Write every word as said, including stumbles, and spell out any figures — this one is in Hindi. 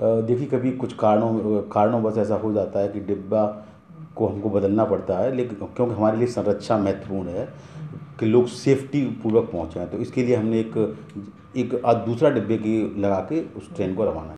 देखिए कभी कुछ कारणों कारणोंवश ऐसा हो जाता है कि डिब्बा को हमको बदलना पड़ता है, लेकिन क्योंकि हमारे लिए संरक्षा महत्वपूर्ण है कि लोग सेफ्टी पूर्वक पहुँचे, तो इसके लिए हमने एक एक दूसरा डिब्बे की लगा के उस ट्रेन को रवाना किया।